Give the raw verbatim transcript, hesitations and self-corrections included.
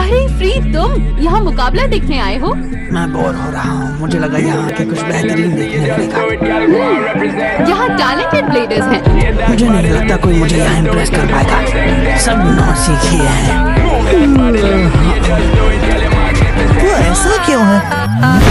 अरे फ्री, तुम यहाँ मुकाबला देखने आए हो? मैं बोर हो रहा हूँ, मुझे लगा यहाँ के कुछ बेहतरीन देखने मिलेगा। यहाँ टैलेंटेड ब्लेडर्स हैं। मुझे नहीं लगता कोई मुझे यहाँ इम्प्रेस कर पाएगा, सब नौसिखिए हैं। वो ऐसा क्यों है?